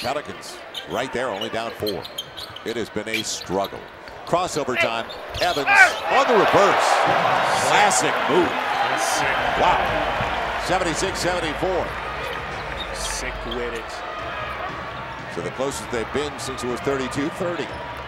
Pelicans right there, only down 4. It has been a struggle. Crossover time. Evans on the reverse. Classic move. Wow. 76-74. Sick with it. So the closest they've been since it was 32-30.